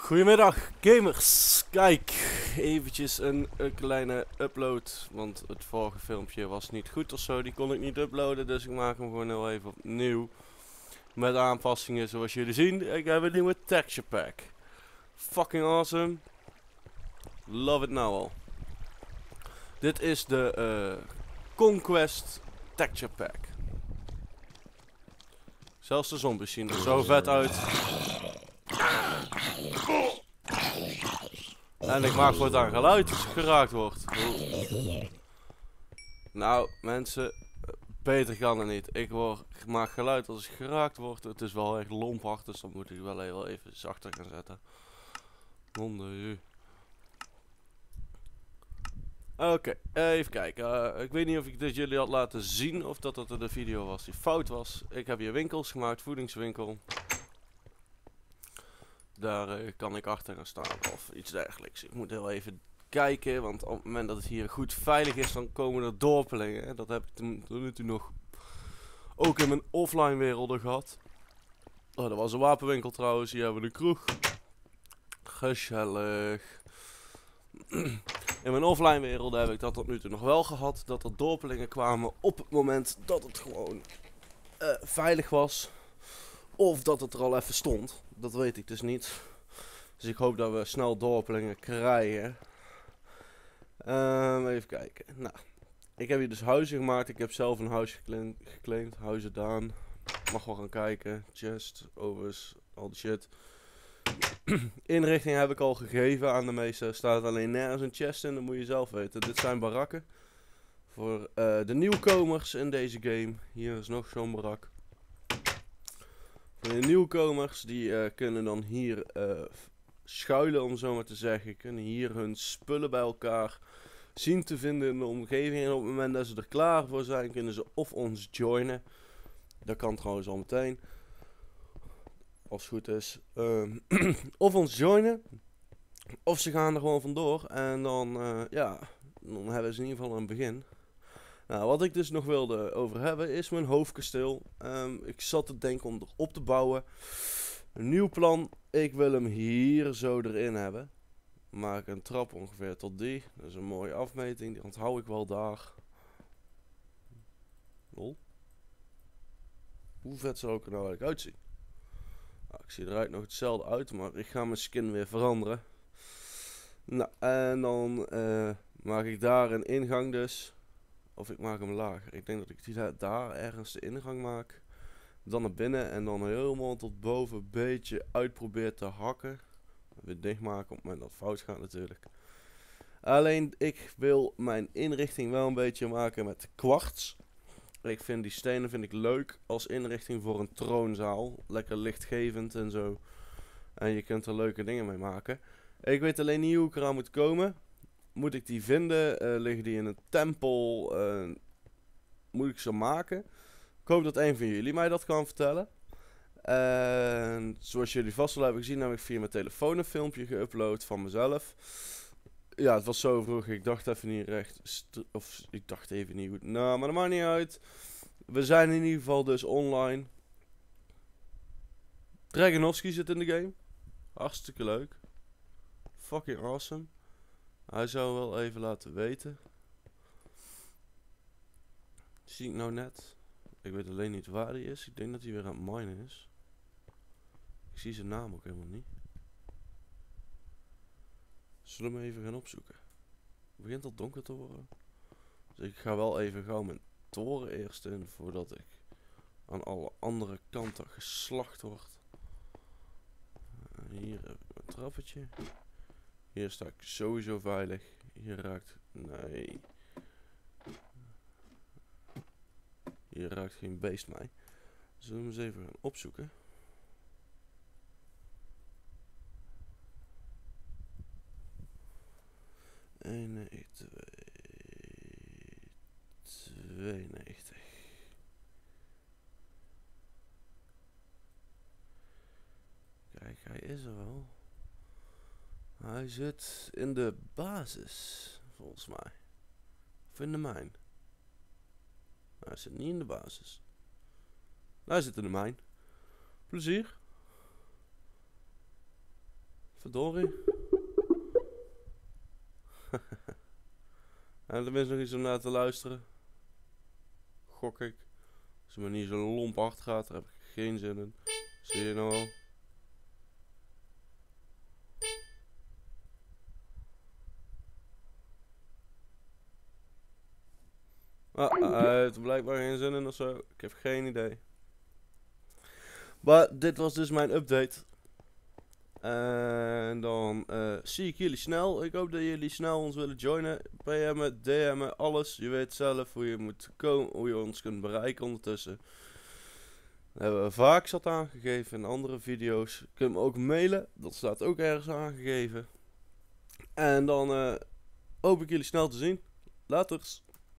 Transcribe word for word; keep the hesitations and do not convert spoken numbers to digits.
Goedemiddag gamers, kijk, eventjes een, een kleine upload, want het vorige filmpje was niet goed of zo, die kon ik niet uploaden, dus ik maak hem gewoon heel even opnieuw. Met aanpassingen zoals jullie zien, ik heb een nieuwe texture pack. Fucking awesome. Love it now al. Dit is de uh, Conquest texture pack. Zelfs de zombies zien er zo vet uit. En ik maak voortaan geluid als ik geraakt word. Nou, mensen, beter kan het niet. Ik, word, ik maak geluid als ik geraakt word. Het is wel echt lompig, dus dan moet ik wel even, even zachter gaan zetten. Honden. Oké, okay, even kijken. Uh, ik weet niet of ik dit jullie had laten zien of dat het de video was die fout was. Ik heb hier winkels gemaakt, voedingswinkel. Daar uh, kan ik achter gaan staan of iets dergelijks. Ik moet heel even kijken, want op het moment dat het hier goed veilig is, dan komen er dorpelingen. Dat heb ik tot nu toe nog ook in mijn offline werelden gehad. Oh, dat was een wapenwinkel trouwens. Hier hebben we de kroeg. Gezellig. In mijn offline werelden heb ik dat tot nu toe nog wel gehad. Dat er dorpelingen kwamen op het moment dat het gewoon uh, veilig was. Of dat het er al even stond. Dat weet ik dus niet. Dus ik hoop dat we snel dorpelingen krijgen. Um, even kijken. Nou, ik heb hier dus huizen gemaakt. Ik heb zelf een huis geclaimd. geclaimd. Huizen Daan. Mag wel gaan kijken. Chest, overs, al die shit. Inrichting heb ik al gegeven aan de meeste. Er staat alleen nergens een chest in. Dat moet je zelf weten. Dit zijn barakken. Voor uh, de nieuwkomers in deze game. Hier is nog zo'n barak. Voor de nieuwkomers, die uh, kunnen dan hier uh, schuilen, om zo maar te zeggen. Kunnen hier hun spullen bij elkaar zien te vinden in de omgeving. En op het moment dat ze er klaar voor zijn, kunnen ze of ons joinen. Dat kan trouwens al meteen. Als het goed is. Uh, of ons joinen. Of ze gaan er gewoon vandoor. En dan, uh, ja, dan hebben ze in ieder geval een begin. Nou, wat ik dus nog wilde over hebben is mijn hoofdkasteel. Um, ik zat te denken om erop te bouwen. Een nieuw plan. Ik wil hem hier zo erin hebben. Maak een trap ongeveer tot die. Dat is een mooie afmeting. Die onthoud ik wel daar. Lol. Hoe vet zou ik er nou eigenlijk uitzien? Nou, ik zie eruit nog hetzelfde uit, maar ik ga mijn skin weer veranderen. Nou, en dan uh, maak ik daar een ingang dus. Of ik maak hem lager. Ik denk dat ik die daar ergens de ingang maak. Dan naar binnen en dan helemaal tot boven een beetje uitprobeer te hakken. Weer dichtmaken op het moment dat het fout gaat natuurlijk. Alleen ik wil mijn inrichting wel een beetje maken met kwarts. Ik vind die stenen vind ik leuk als inrichting voor een troonzaal. Lekker lichtgevend en zo. En je kunt er leuke dingen mee maken. Ik weet alleen niet hoe ik eraan moet komen. Moet ik die vinden? Uh, liggen die in een tempel? Uh, moet ik ze maken? Ik hoop dat een van jullie mij dat kan vertellen. En zoals jullie vast wel hebben gezien, heb ik via mijn telefoon een filmpje geüpload van mezelf. Ja, het was zo vroeg. Ik dacht even niet recht. Of ik dacht even niet goed. Nou, maar dat maakt niet uit. We zijn in ieder geval dus online. Dragonovski zit in de game. Hartstikke leuk. Fucking awesome. Hij zou wel even laten weten. Zie ik nou net. Ik weet alleen niet waar hij is. Ik denk dat hij weer aan het minen is. Ik zie zijn naam ook helemaal niet. Zullen we hem even gaan opzoeken. Het begint al donker te worden. Dus ik ga wel even gauw mijn toren eerst in. Voordat ik aan alle andere kanten geslacht word. Hier heb ik een trappetje. Hier sta ik sowieso veilig. Hier raakt... Nee. Hier raakt geen beest mij. Zullen we hem eens even gaan opzoeken. één, twee, tweeënnegentig. Kijk, hij is er wel. Hij zit in de basis, volgens mij. Of in de mijn. Hij zit niet in de basis. Hij zit in de mijn. Plezier. Verdorie. En er is nog iets om naar te luisteren. Gok ik. Als het maar niet zo lomp hard gaat, daar heb ik geen zin in. Zie je nou al? Ah, hij heeft er blijkbaar geen zin in ofzo. Ik heb geen idee. Maar dit was dus mijn update. En dan uh, zie ik jullie snel. Ik hoop dat jullie snel ons willen joinen. P M'en, D M'en, alles. Je weet zelf hoe je moet komen, hoe je ons kunt bereiken ondertussen. Dat hebben we vaak zat aangegeven in andere video's. Je kunt me ook mailen. Dat staat ook ergens aangegeven. En dan uh, hoop ik jullie snel te zien. Laters.